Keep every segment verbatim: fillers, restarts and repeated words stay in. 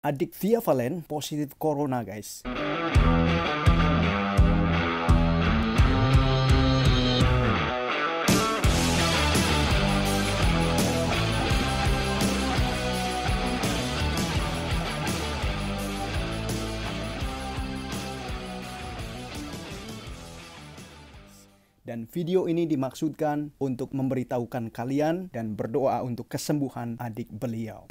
adik Via Valen positif corona, guys. Dan video ini dimaksudkan untuk memberitahukan kalian dan berdoa untuk kesembuhan adik beliau.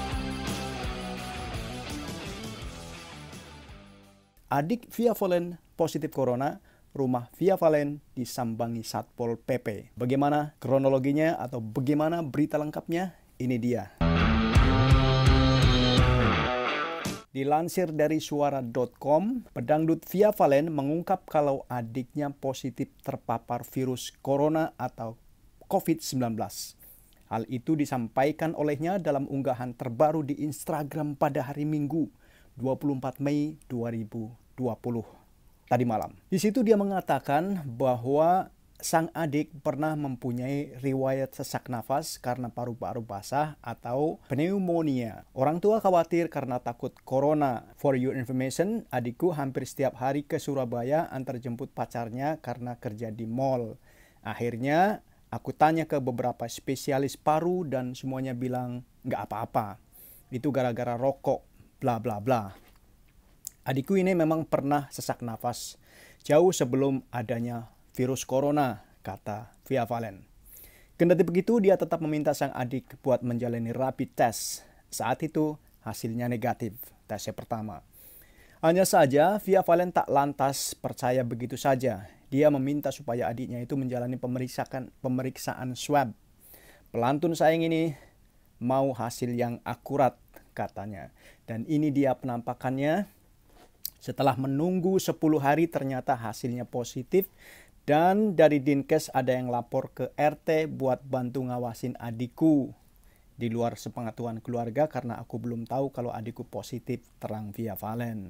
Adik Via Valen positif corona, rumah Via Valen disambangi Satpol P P. Bagaimana kronologinya atau bagaimana berita lengkapnya? Ini dia. Dilansir dari suara dot com, pedangdut Via Valen mengungkap kalau adiknya positif terpapar virus corona atau covid sembilan belas. Hal itu disampaikan olehnya dalam unggahan terbaru di Instagram pada hari Minggu, dua puluh empat Mei dua ribu dua puluh, tadi malam. Di situ dia mengatakan bahwa sang adik pernah mempunyai riwayat sesak nafas karena paru-paru basah atau pneumonia. Orang tua khawatir karena takut corona. For your information, adikku hampir setiap hari ke Surabaya antar jemput pacarnya karena kerja di mall. Akhirnya aku tanya ke beberapa spesialis paru dan semuanya bilang nggak apa-apa. Itu gara-gara rokok, bla bla bla. Adikku ini memang pernah sesak nafas jauh sebelum adanya virus corona, kata Via Valen. Kendati begitu, dia tetap meminta sang adik buat menjalani rapid test. Saat itu, hasilnya negatif, tesnya pertama. Hanya saja, Via Valen tak lantas percaya begitu saja. Dia meminta supaya adiknya itu menjalani pemeriksaan, pemeriksaan swab. Pelantun sayang ini mau hasil yang akurat, katanya. Dan ini dia penampakannya. Setelah menunggu sepuluh hari, ternyata hasilnya positif. Dan dari Dinkes ada yang lapor ke R T buat bantu ngawasin adikku. Di luar sepengetahuan keluarga karena aku belum tahu kalau adikku positif, terang Via Valen.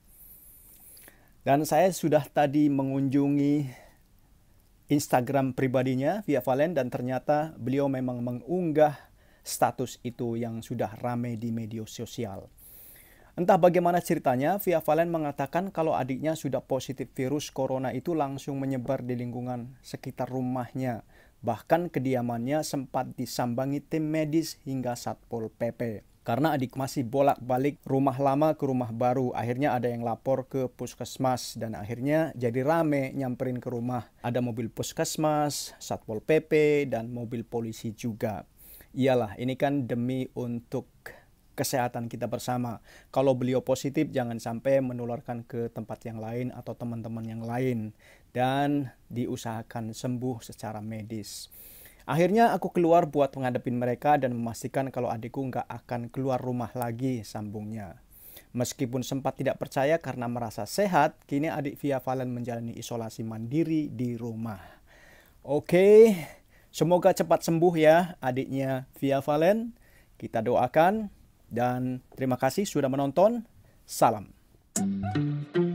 Dan saya sudah tadi mengunjungi Instagram pribadinya Via Valen dan ternyata beliau memang mengunggah status itu yang sudah ramai di media sosial. Entah bagaimana ceritanya, Via Valen mengatakan kalau adiknya sudah positif virus corona itu langsung menyebar di lingkungan sekitar rumahnya. Bahkan kediamannya sempat disambangi tim medis hingga Satpol P P. Karena adik masih bolak-balik rumah lama ke rumah baru, akhirnya ada yang lapor ke puskesmas dan akhirnya jadi rame nyamperin ke rumah. Ada mobil puskesmas, Satpol P P, dan mobil polisi juga. Iyalah, ini kan demi untuk kesehatan kita bersama. Kalau beliau positif, jangan sampai menularkan ke tempat yang lain atau teman-teman yang lain. Dan diusahakan sembuh secara medis. Akhirnya aku keluar buat menghadapin mereka dan memastikan kalau adikku nggak akan keluar rumah lagi, sambungnya. Meskipun sempat tidak percaya karena merasa sehat, kini adik Via Valen menjalani isolasi mandiri di rumah. Oke, semoga cepat sembuh ya adiknya Via Valen. Kita doakan. Dan terima kasih sudah menonton. Salam.